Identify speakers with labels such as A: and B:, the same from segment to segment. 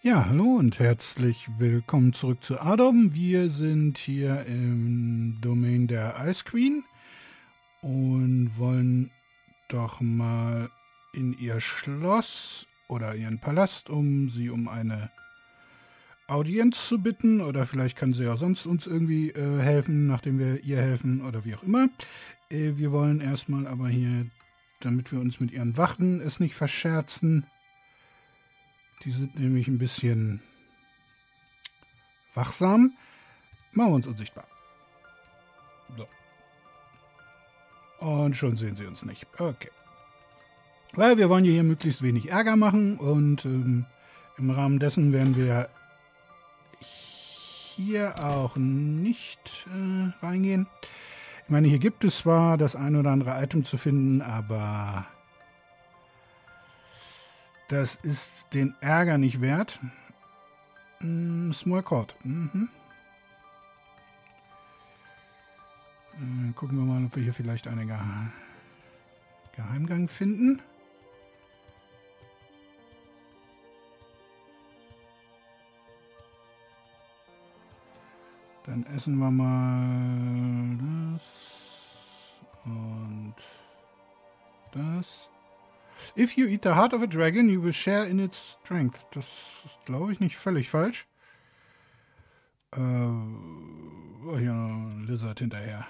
A: Ja, hallo und herzlich willkommen zurück zu Ardom. Wir sind hier im Domain der Ice Queen und wollen doch mal in ihr Schloss oder ihren Palast, um sie um eine Audienz zu bitten. Oder vielleicht kann sie ja sonst uns irgendwie helfen, nachdem wir ihr helfen oder wie auch immer. Wir wollen erstmal aber hier, damit wir uns mit ihren Wachen es nicht verscherzen. Die sind nämlich ein bisschen wachsam. Machen wir uns unsichtbar. So. Und schon sehen sie uns nicht. Okay. Weil wir wollen hier möglichst wenig Ärger machen und im Rahmen dessen werden wir hier auch nicht reingehen. Ich meine, hier gibt es zwar das ein oder andere Item zu finden, aber das ist den Ärger nicht wert. Small Court. Gucken wir mal, ob wir hier vielleicht einen Geheimgang finden. Dann essen wir mal das und das. If you eat the heart of a dragon, you will share in its strength. Das ist, glaube ich, nicht völlig falsch. Oh, hier noch ein Lizard hinterher.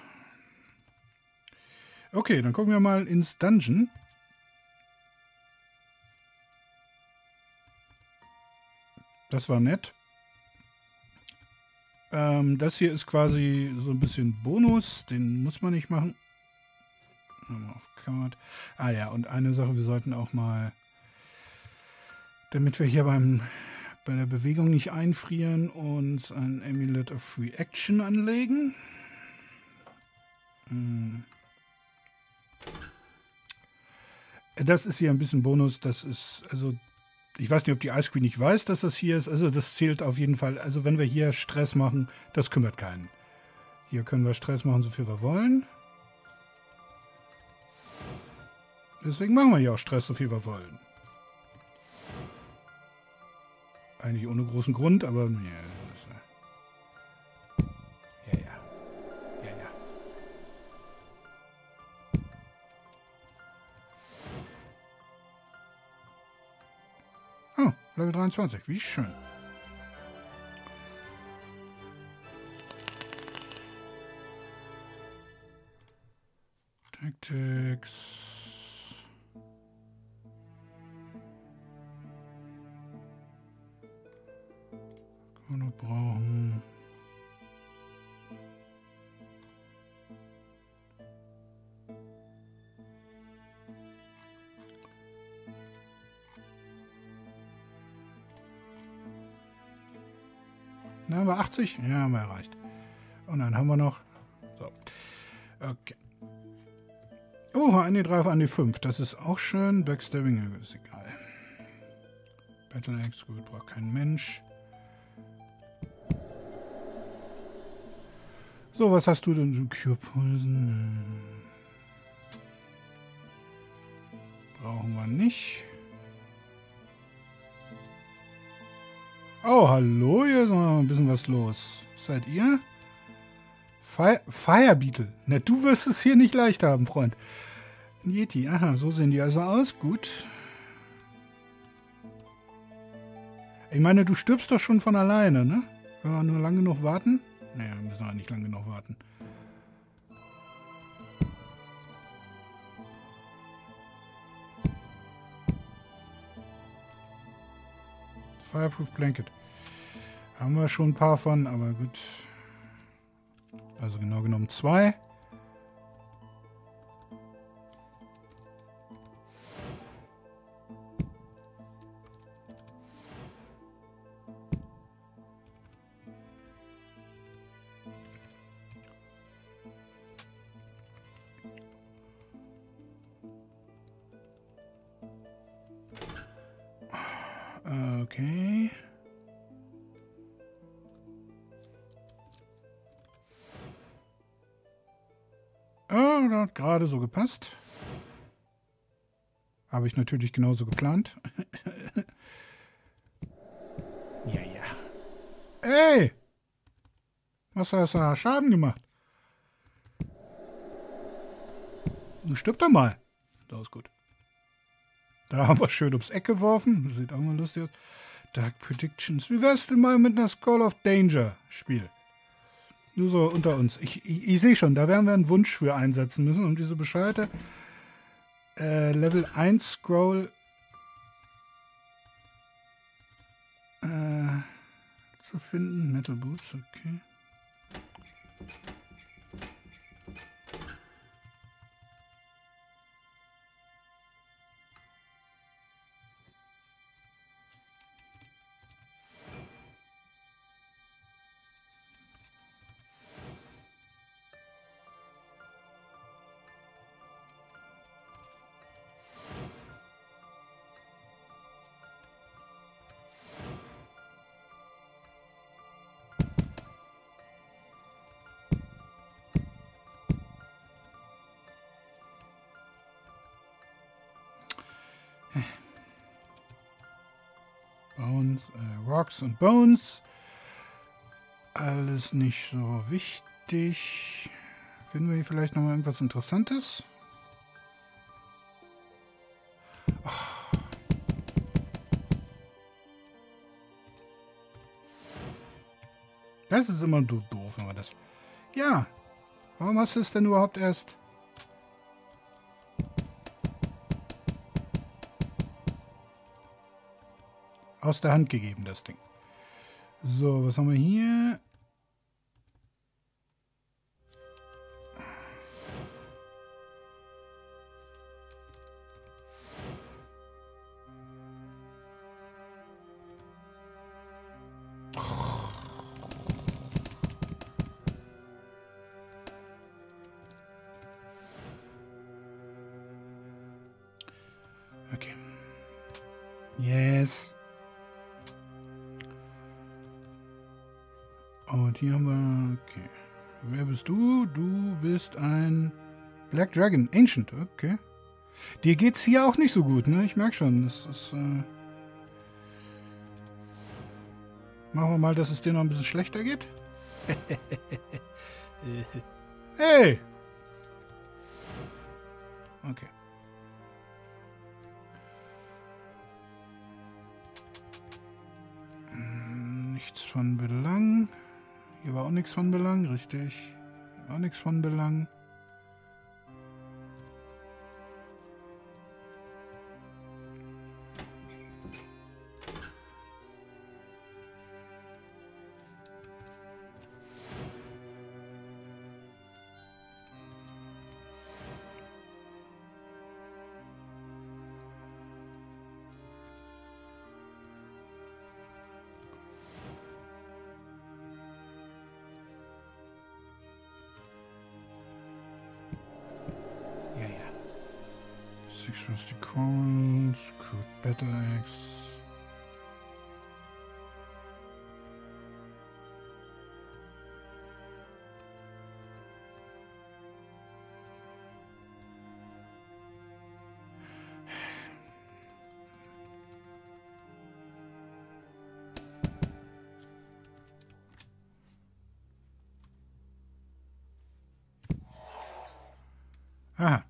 A: Okay, dann gucken wir mal ins Dungeon. Das war nett. Das hier ist quasi so ein bisschen Bonus. Den muss man nicht machen. Nochmal auf Card. Ah ja, und eine Sache, wir sollten auch mal, damit wir hier bei der Bewegung nicht einfrieren, uns ein Amulet of Free Action anlegen. Das ist hier ein bisschen Bonus. Das ist, also, ich weiß nicht, ob die Ice Queen nicht weiß, dass das hier ist. Also, das zählt auf jeden Fall. Also, wenn wir hier Stress machen, das kümmert keinen. Hier können wir Stress machen, so viel wir wollen. Deswegen machen wir hier auch Stress, so viel wir wollen. Eigentlich ohne großen Grund, aber ja. Oh, Level 23, wie schön. Tactics. Können wir noch brauchen. Na, haben wir 80? Ja, haben wir erreicht. Und dann haben wir noch. So. Okay. Oh, an die 3 auf an die 5. Das ist auch schön. Backstabbing ist egal. Battle Axe, gut, braucht kein Mensch. So, was hast du denn? Cure Poison. Brauchen wir nicht. Oh, hallo, hier ist noch ein bisschen was los. Seid ihr? Fire Beetle. Na, du wirst es hier nicht leicht haben, Freund. Ein Yeti. Aha, so sehen die also aus. Gut. Ich meine, du stirbst doch schon von alleine, ne? Wenn wir nur lang genug warten. Naja, müssen wir nicht lang genug warten. Fireproof Blanket. Haben wir schon ein paar von, aber gut. Also genau genommen 2. Okay. Oh, das hat gerade so gepasst. Habe ich natürlich genauso geplant. Ey! Was hast du da Schaden gemacht? Nun stirb doch mal. Das ist gut. Da haben wir schön ums Eck geworfen. Das sieht auch mal lustig aus. Dark Predictions. Wie wär's denn mal mit einer Skull of Danger Spiel? Nur so unter uns. Ich sehe schon, da werden wir einen Wunsch für einsetzen müssen, um diese bescheuerte Level 1 Scroll zu finden. Metal Boots, okay. Bones, Rocks und Bones. Alles nicht so wichtig. Finden wir hier vielleicht noch mal irgendwas Interessantes? Ach. Das ist immer doof, wenn man das... Ja, warum hast du es denn überhaupt erst... aus der Hand gegeben, das Ding. So, was haben wir hier? Okay. Yes. Und hier haben wir... Okay. Wer bist du? Du bist ein Black Dragon. Ancient, okay. Dir geht's hier auch nicht so gut, ne? Ich merke schon. Das ist... Machen wir mal, dass es dir noch ein bisschen schlechter geht. Hey! Okay. Nichts von Belang. Hier war auch nichts von Belang, richtig. Auch nichts von Belang. Six Rusty Coins, Crude Battle Axe. Aha.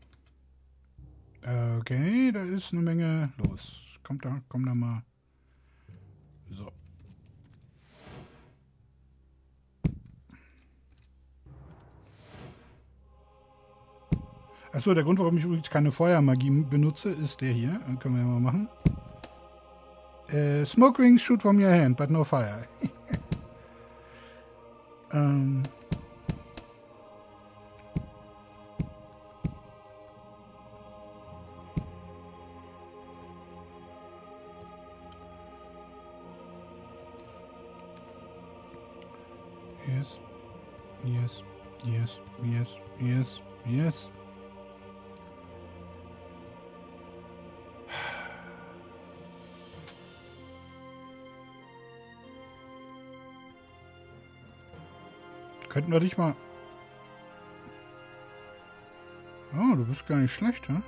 A: Okay, da ist eine Menge los. Komm da mal. So. Achso, der Grund, warum ich übrigens keine Feuermagie benutze, ist der hier. Den können wir ja mal machen. Smoke rings shoot from your hand, but no fire. Yes, yes, yes, yes, yes, yes. Könnten wir dich mal... Oh, du bist gar nicht schlecht, hä?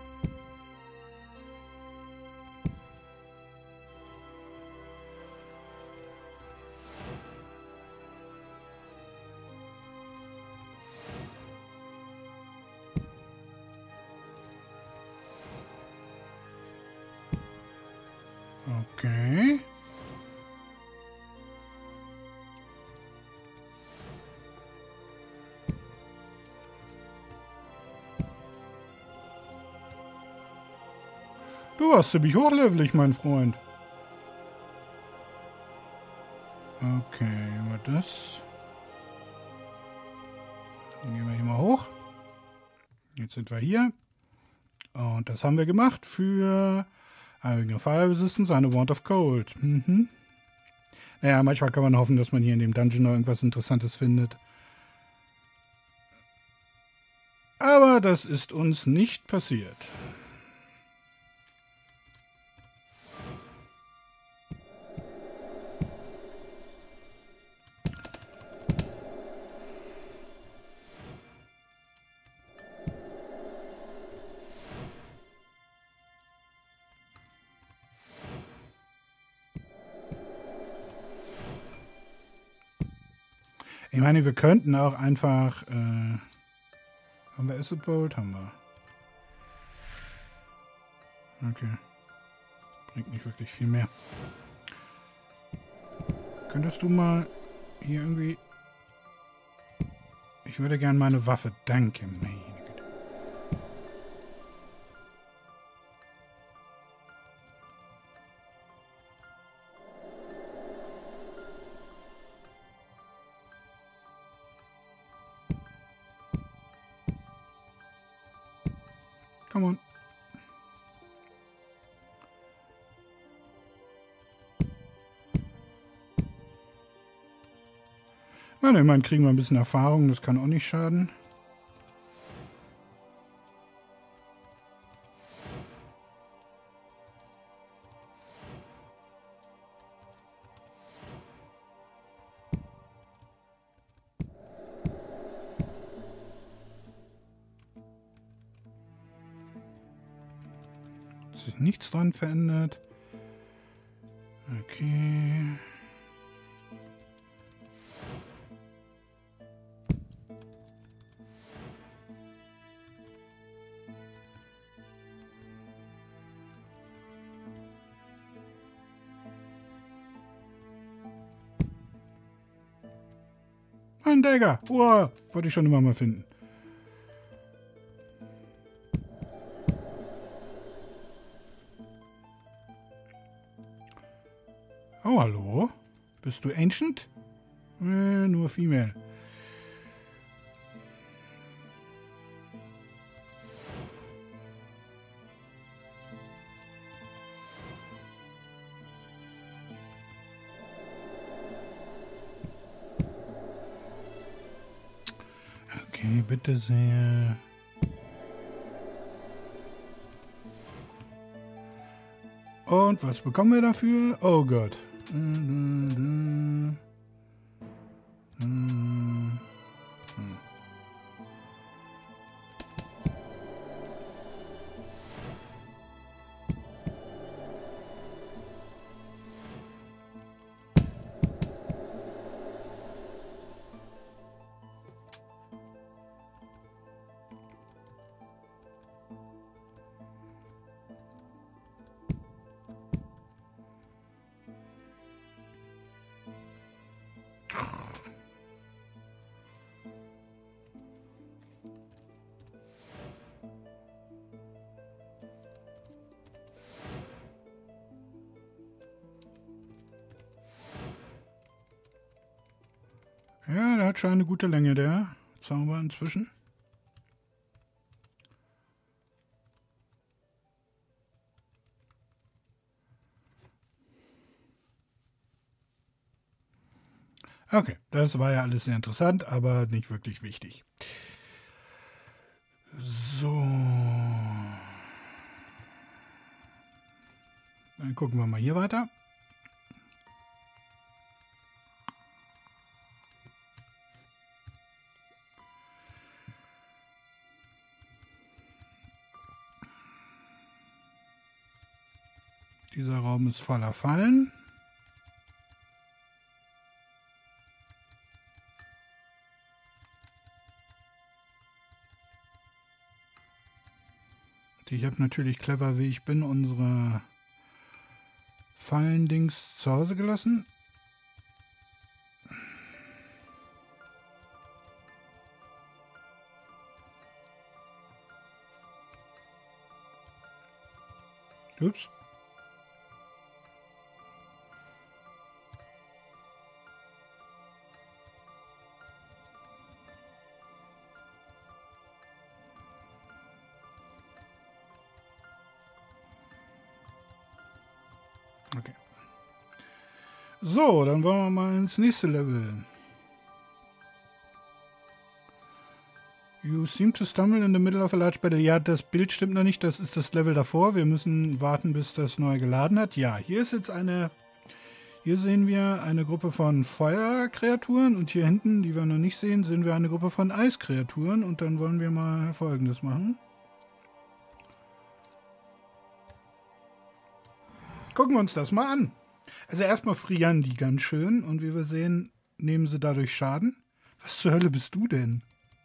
A: Okay. Du warst ziemlich hochlevelig, mein Freund. Okay, mal das. Dann gehen wir hier mal hoch. Jetzt sind wir hier. Und das haben wir gemacht für Fire Resistance, eine Wand of Cold. Mhm. Naja, manchmal kann man hoffen, dass man hier in dem Dungeon noch irgendwas Interessantes findet. Aber das ist uns nicht passiert. Ich meine, wir könnten auch einfach... haben wir Acid Bolt? Haben wir. Okay. Bringt nicht wirklich viel mehr. Könntest du mal hier irgendwie... Ich würde gerne meine Waffe. Danke, meine Güte. Come on. Na, immerhin kriegen wir ein bisschen Erfahrung, das kann auch nicht schaden. Hat sich nichts dran verändert. Okay. Ein Dagger. Wow, wollte ich schon immer mal finden. Oh, hallo? Bist du Ancient? Nur Female. Okay, bitte sehr. Und was bekommen wir dafür? Oh Gott. Ja, der hat schon eine gute Länge, der Zauber inzwischen. Okay, das war ja alles sehr interessant, aber nicht wirklich wichtig. So. Dann gucken wir mal hier weiter. Dieser Raum ist voller Fallen. Ich habe natürlich clever, wie ich bin, unsere Fallendings zu Hause gelassen. Ups. Okay. So, dann wollen wir mal ins nächste Level. You seem to stumble in the middle of a large battle. Ja, das Bild stimmt noch nicht. Das ist das Level davor. Wir müssen warten, bis das neu geladen hat. Ja, hier ist jetzt eine... Hier sehen wir eine Gruppe von Feuerkreaturen. Und hier hinten, die wir noch nicht sehen, sehen wir eine Gruppe von Eiskreaturen. Und dann wollen wir mal Folgendes machen. Gucken wir uns das mal an. Also erstmal frieren die ganz schön. Und wie wir sehen, nehmen sie dadurch Schaden. Was zur Hölle bist du denn?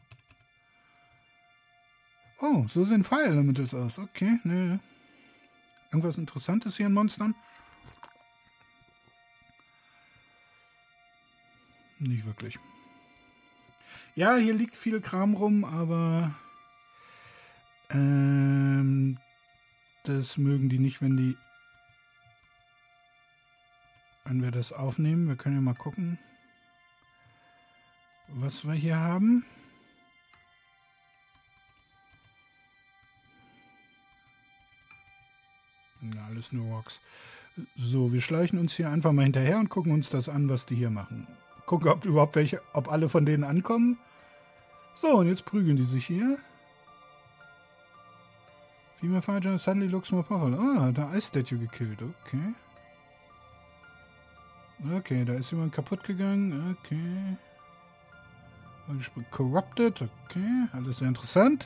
A: Oh, so sehen Fire Elementals aus. Okay, ne. Irgendwas Interessantes hier in Monstern? Nicht wirklich. Ja, hier liegt viel Kram rum, aber das mögen die nicht, wenn wir das aufnehmen. Wir können ja mal gucken, was wir hier haben. Ja, alles nur Rocks. So, wir schleichen uns hier einfach mal hinterher und gucken uns das an, was die hier machen. Gucken, ob alle von denen ankommen. So, und jetzt prügeln die sich hier. Female Fire Giant suddenly looks more powerful. Ah, da Ice Statue gekillt. Okay. Okay, da ist jemand kaputt gegangen. Okay. Corrupted. Okay, alles sehr interessant.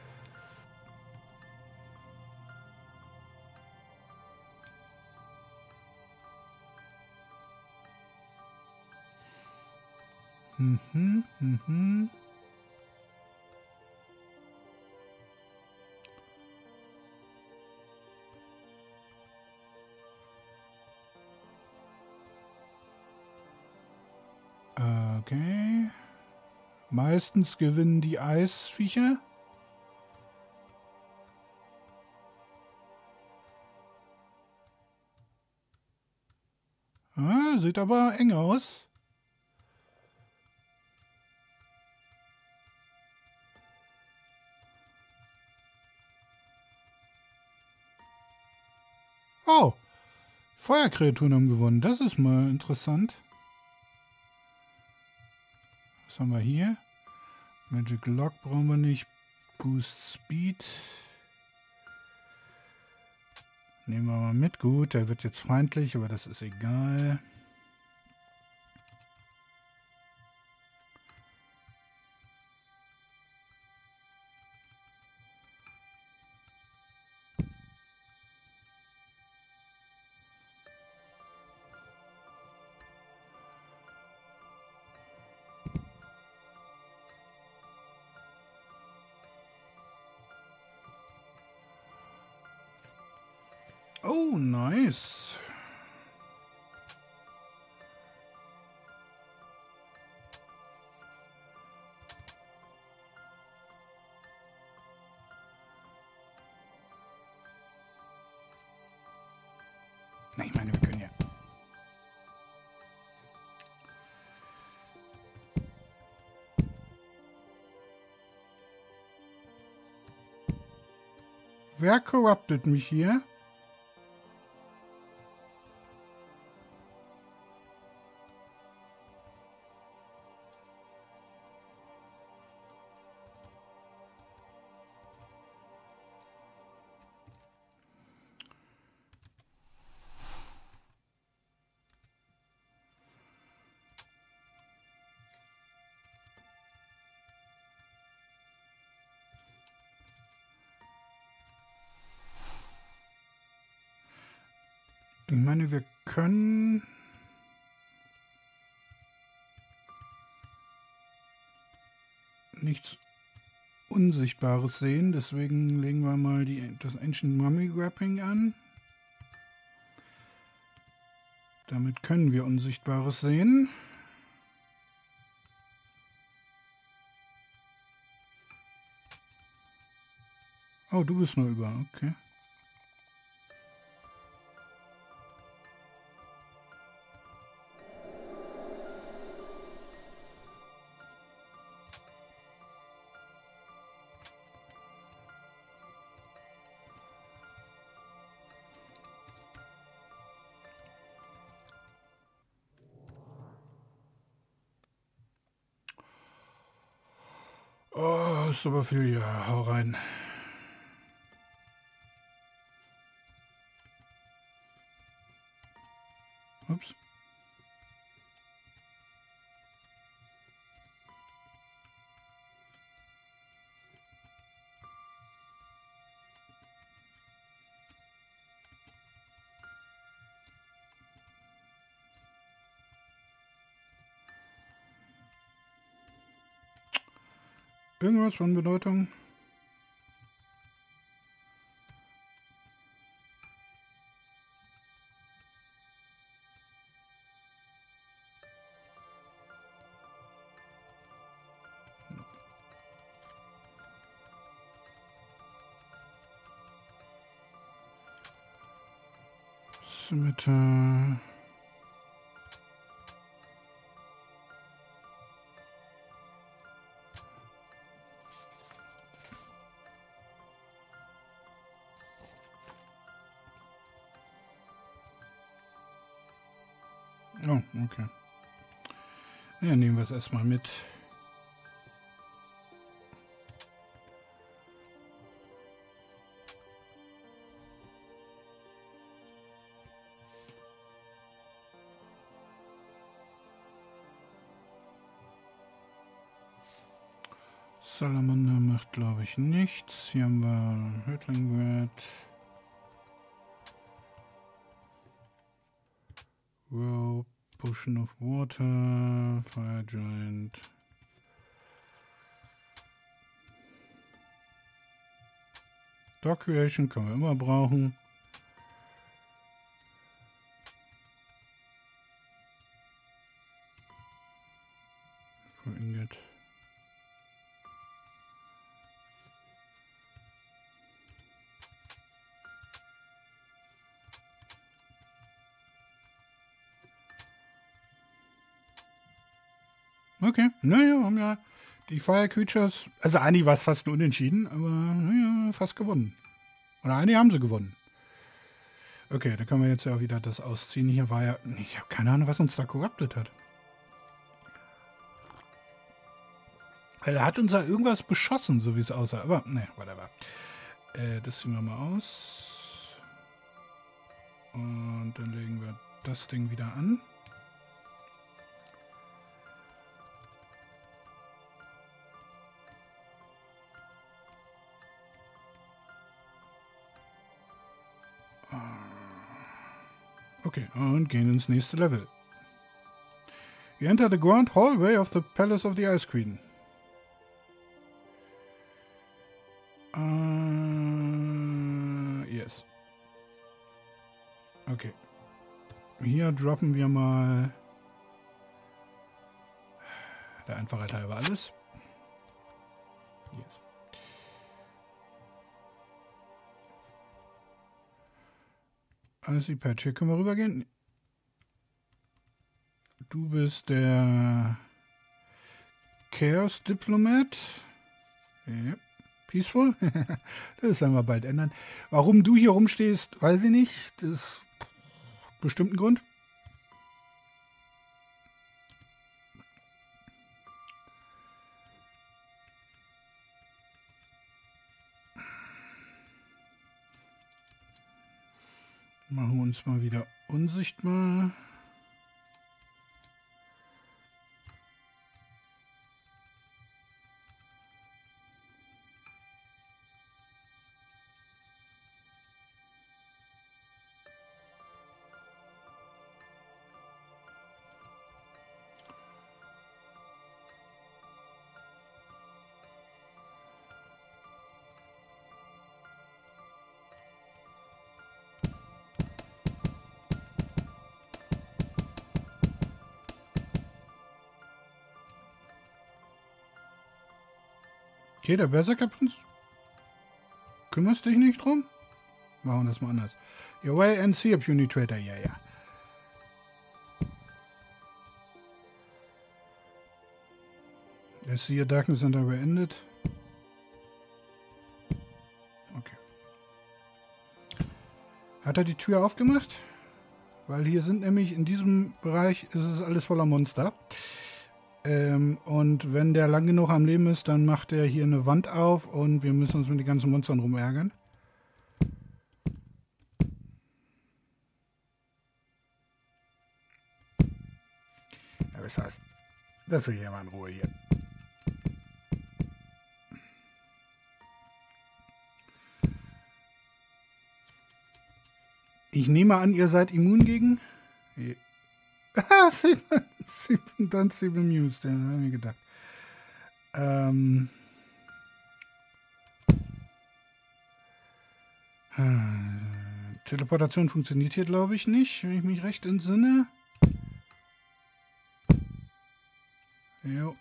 A: Okay. Meistens gewinnen die Eisviecher. Ah, sieht aber eng aus. Oh, Feuerkreaturen haben gewonnen. Das ist mal interessant. Was haben wir hier? Magic Lock brauchen wir nicht. Boost Speed. Nehmen wir mal mit. Gut, der wird jetzt feindlich, aber das ist egal. Oh, nice. Nein, ich meine, wir können ja... Wer corruptet mich hier? Ich meine, wir können... nichts Unsichtbares sehen, deswegen legen wir mal das Ancient Mummy Wrapping an. Damit können wir Unsichtbares sehen. Oh, du bist nur über, okay. Oh, ist aber viel hier. Hau rein. Ups. Irgendwas von Bedeutung? Scimitar. Oh, okay. Ja, nehmen wir es erstmal mit. Salamander macht, glaube ich, nichts. Hier haben wir Hüttlingwert. Rope, Potion of Water, Fire Giant. Dog Creation können wir immer brauchen. Ingot. Okay, naja, haben ja die Fire Creatures, also eigentlich war es fast ein Unentschieden, aber naja, fast gewonnen. Oder einige haben sie gewonnen. Okay, da können wir jetzt ja wieder das ausziehen. Hier war ja, ich habe keine Ahnung, was uns da corrupted hat. Er hat uns ja irgendwas beschossen, so wie es aussah. Aber, ne, whatever. Das ziehen wir mal aus. Und dann legen wir das Ding wieder an. Okay, und gehen ins nächste Level. You enter the grand hallway of the Palace of the Ice Queen. Yes. Okay. Hier droppen wir mal der Einfachheit halber alles. Yes. Icy Patch, hier können wir rübergehen. Du bist der Chaos Diplomat. Ja. Peaceful? Das werden wir bald ändern. Warum du hier rumstehst, weiß ich nicht. Das ist bestimmt ein Grund. Machen wir uns mal wieder unsichtbar. Okay, der Berserker-Prinz. Kümmerst dich nicht drum? Machen wir das mal anders. Your way and see a puny traitor. Ja, ja. I see your darkness and I will end it. Okay. Hat er die Tür aufgemacht? Weil hier sind nämlich in diesem Bereich ist es alles voller Monster. Und wenn der lang genug am Leben ist, dann macht er hier eine Wand auf und wir müssen uns mit den ganzen Monstern rumärgern. Ja, was heißt? Das will ich ja mal in Ruhe hier. Ich nehme an, ihr seid immun gegen... Ah, dann sie bemused, ja, habe ich mir gedacht. Teleportation funktioniert hier, glaube ich, nicht, wenn ich mich recht entsinne. Jo.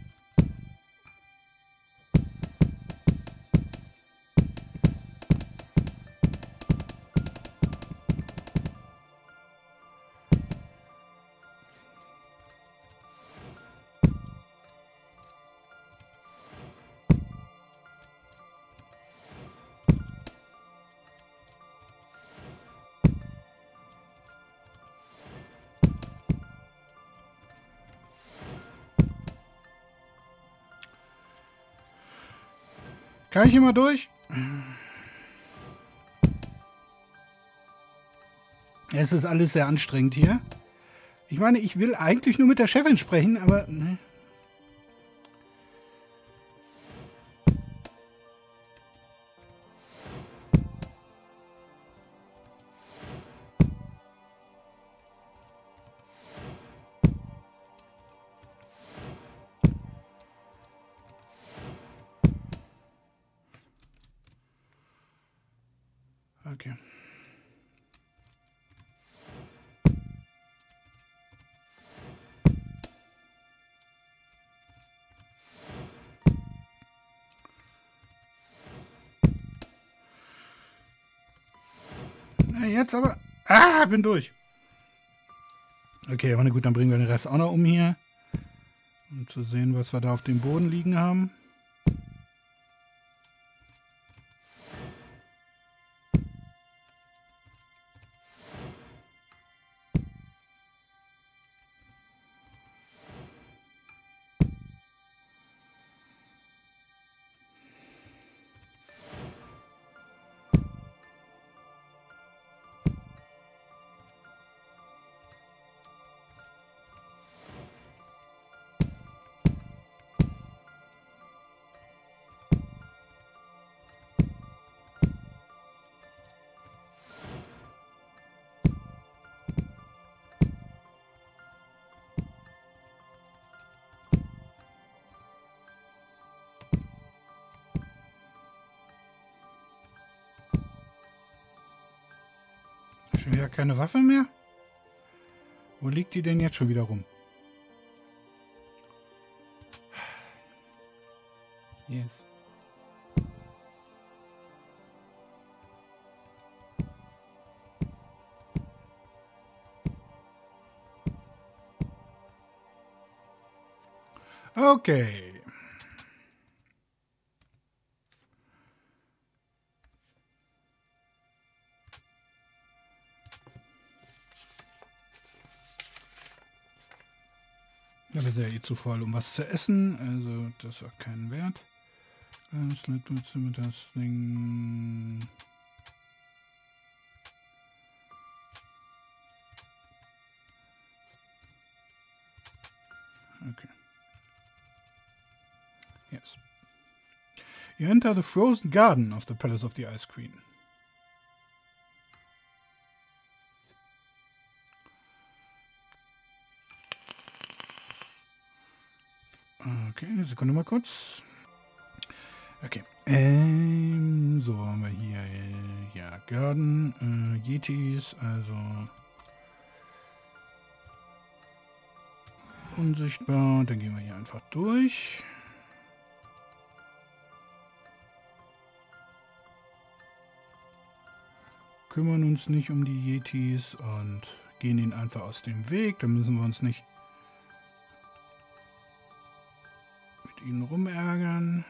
A: Kann ich hier mal durch? Es ist alles sehr anstrengend hier. Ich meine, ich will eigentlich nur mit der Chefin sprechen, aber... Ne. Okay. Na, jetzt aber... Ah, bin durch. Okay, aber na gut, dann bringen wir den Rest auch noch um hier. Um zu sehen, was wir da auf dem Boden liegen haben. Schon wieder keine Waffe mehr? Wo liegt die denn jetzt schon wieder rum? Yes. Okay. Das ist ja eh zu voll, um was zu essen. Also, das hat keinen Wert. Das mit das Ding. Okay. Yes. You enter the frozen garden of the Palace of the Ice Queen. Okay, eine Sekunde mal kurz. Okay. So haben wir hier ja Garden, Yetis, also unsichtbar. Dann gehen wir hier einfach durch. kümmern uns nicht um die Yetis und gehen ihnen einfach aus dem Weg. Dann müssen wir uns nicht mit ihnen rumärgern.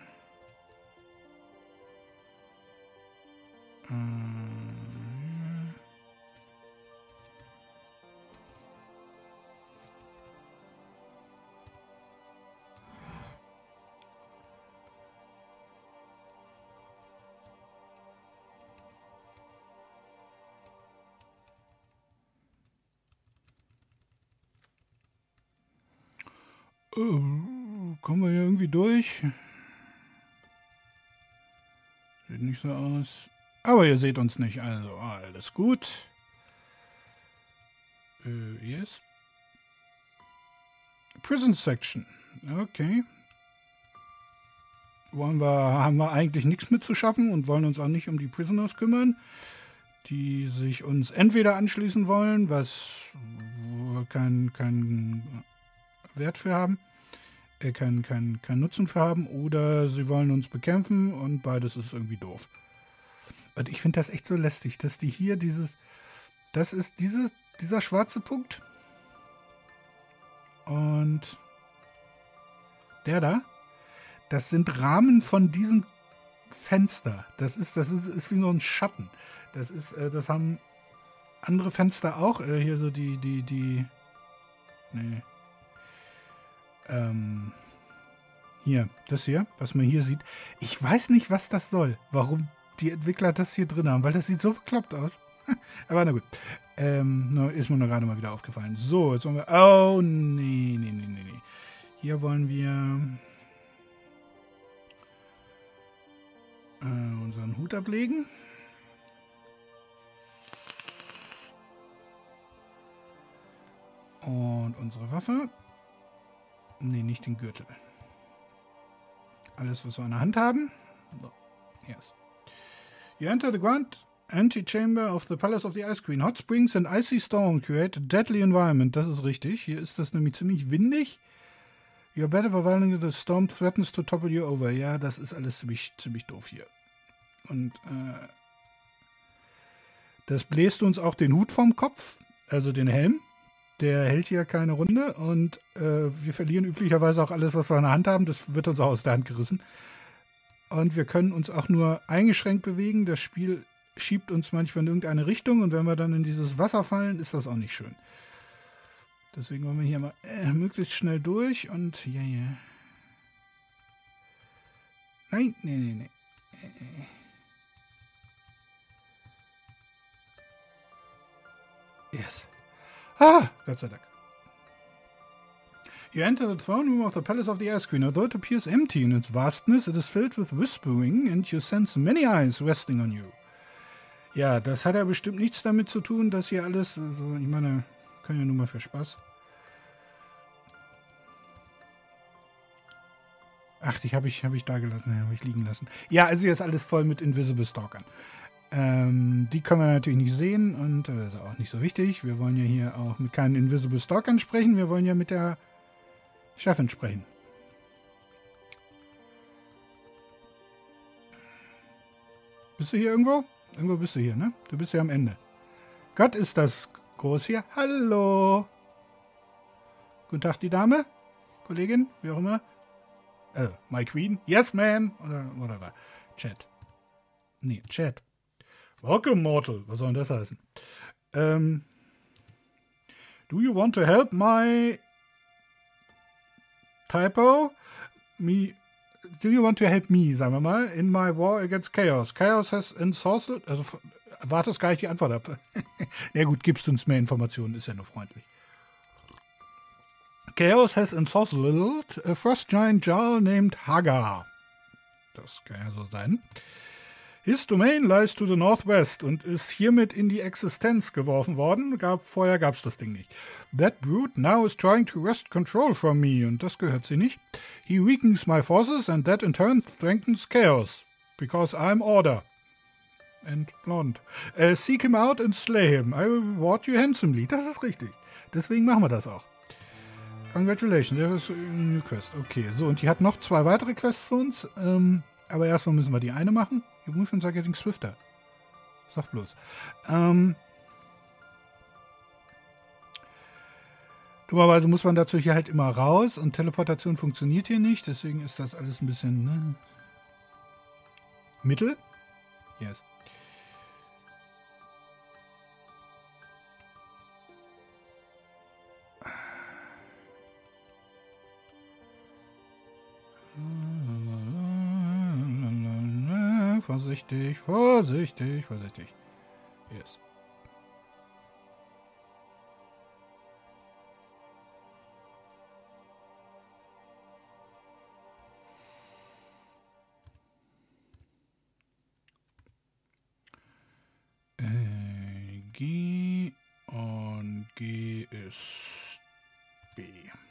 A: Kommen wir hier irgendwie durch? Sieht nicht so aus. Aber ihr seht uns nicht, also alles gut. Yes. Prison Section. Okay. Haben wir eigentlich nichts mit zu schaffen und wollen uns auch nicht um die Prisoners kümmern, die sich uns entweder anschließen wollen, was kein Wert für haben, kein Nutzen für haben, oder sie wollen uns bekämpfen und beides ist irgendwie doof. Und ich finde das echt so lästig, dass die hier das ist dieser schwarze Punkt und der da, das sind Rahmen von diesem Fenster. Das ist wie so ein Schatten. Das haben andere Fenster auch, hier so hier, das hier, was man hier sieht. Ich weiß nicht, was das soll. Warum die Entwickler das hier drin haben, weil das sieht so bekloppt aus. Aber na gut. Ist mir nur gerade mal wieder aufgefallen. So, jetzt wollen wir... Oh, nee. Hier wollen wir unseren Hut ablegen. Und unsere Waffe. Nee, nicht den Gürtel. Alles, was wir in der Hand haben. So, yes. You enter the grand antechamber of the Palace of the Ice Queen. Hot springs and icy storms create a deadly environment. Das ist richtig. Hier ist das nämlich ziemlich windig. You're better providing the storm threatens to topple you over. Ja, das ist alles ziemlich doof hier. Und das bläst uns auch den Hut vom Kopf, also den Helm. Der hält hier keine Runde und wir verlieren üblicherweise auch alles, was wir in der Hand haben. Das wird uns auch aus der Hand gerissen. Und wir können uns auch nur eingeschränkt bewegen. Das Spiel schiebt uns manchmal in irgendeine Richtung und wenn wir dann in dieses Wasser fallen, ist das auch nicht schön. Deswegen wollen wir hier mal möglichst schnell durch und ja. Nein, nee. Yes. Gott sei Dank. You enter the throne room of the Palace of the Ice Queen. Although it appears empty in its vastness, it is filled with whispering and you sense many eyes resting on you. Ja, das hat ja bestimmt nichts damit zu tun, dass hier alles, also ich meine, können ja nur mal für Spaß. Ach, die habe ich da gelassen, habe ich liegen lassen. Ja, also hier ist alles voll mit Invisible Stalkern. Die können wir natürlich nicht sehen und das ist auch nicht so wichtig. Wir wollen ja hier auch mit keinen Invisible Stalkern sprechen. Wir wollen ja mit der Chefin sprechen. Bist du hier irgendwo? Irgendwo bist du hier, ne? Du bist ja am Ende. Gott, ist das groß hier. Hallo. Guten Tag, die Dame. Kollegin, wie auch immer. My Queen. Yes, ma'am. Oder whatever. Chat. Nee, Chat. Welcome, Mortal. Was soll denn das heißen? Do you want to help my typo? Do you want to help me, sagen wir mal, in my war against Chaos? Chaos has ensorcelled... Also, wartest gar nicht die Antwort ab. Na gut, gibst uns mehr Informationen, ist ja nur freundlich. Chaos has ensorcelled a first giant Jarl named Hagar. Das kann ja so sein. His domain lies to the northwest und ist hiermit in die Existenz geworfen worden. Vorher gab es das Ding nicht. That brute now is trying to wrest control from me und das gehört sie nicht. He weakens my forces and that in turn strengthens chaos. Because I'm order. And blonde. Seek him out and slay him. I will reward you handsomely. Das ist richtig. Deswegen machen wir das auch. Congratulations, there is a new quest. Okay, so und die hat noch 2 weitere Quests für uns. Aber erstmal müssen wir die eine machen. Your movements are getting swifter. Sag bloß. Dummerweise muss man dazu hier halt immer raus und Teleportation funktioniert hier nicht, deswegen ist das alles ein bisschen, ne? Mittel? Yes. Vorsichtig, vorsichtig, vorsichtig. Yes. G und G ist B.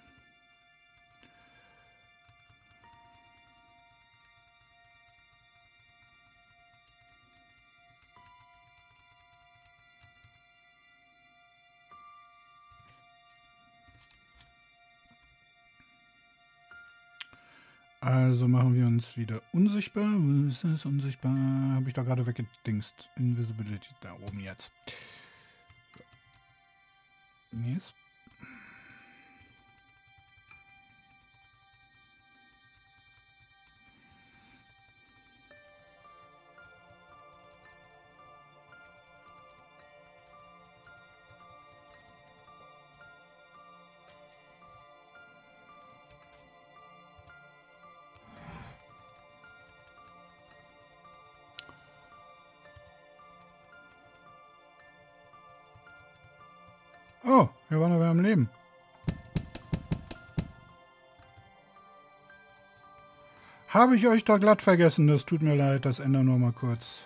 A: Also machen wir uns wieder unsichtbar. Wo ist das unsichtbar? Habe ich da gerade weggedingst. Invisibility da oben jetzt. Yes. Oh, wir waren aber am Leben. Habe ich euch da glatt vergessen? Das tut mir leid, das ändern wir mal kurz.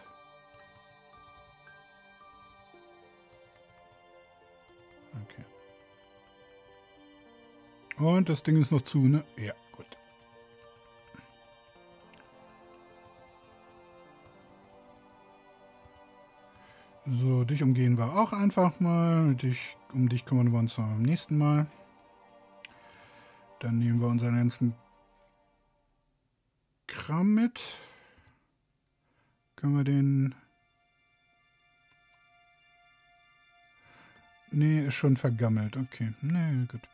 A: Okay. Und das Ding ist noch zu, ne? Ja, gut. So, dich umgehen wir auch einfach mal. Um dich kümmern wir uns dann beim nächsten Mal. Dann nehmen wir unseren ganzen Kram mit. Können wir den... Nee, ist schon vergammelt. Okay, nee, gut.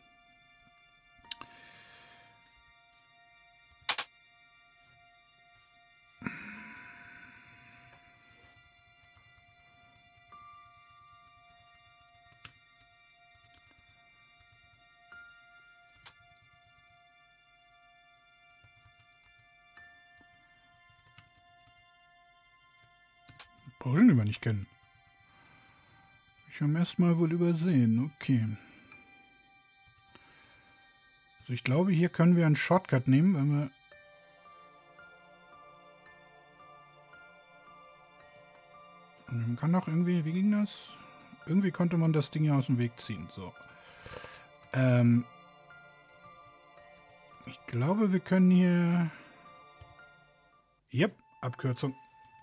A: Brauchen die wir nicht kennen. Ich habe erst mal wohl übersehen. Okay. Also ich glaube, hier können wir einen Shortcut nehmen, wenn wir... Man kann doch irgendwie... Wie ging das? Irgendwie konnte man das Ding ja aus dem Weg ziehen. So. Ich glaube, wir können hier... Yep, Abkürzung.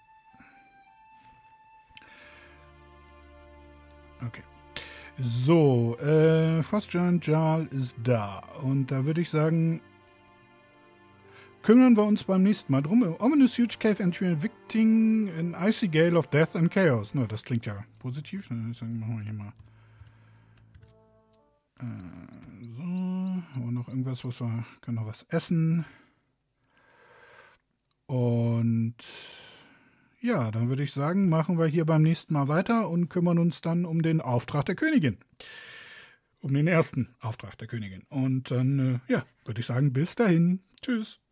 A: Okay. So, Frostgiant Jarl ist da. Und da würde ich sagen, kümmern wir uns beim nächsten Mal drum. Ominous Huge Cave Entry Evicting an Icy Gale of Death and Chaos. Na, das klingt ja positiv. Dann machen wir hier mal. So, haben wir noch irgendwas, was wir können noch was essen. Und ja, dann würde ich sagen, machen wir hier beim nächsten Mal weiter und kümmern uns dann um den Auftrag der Königin. Um den ersten Auftrag der Königin. Und dann, ja, würde ich sagen, bis dahin. Tschüss.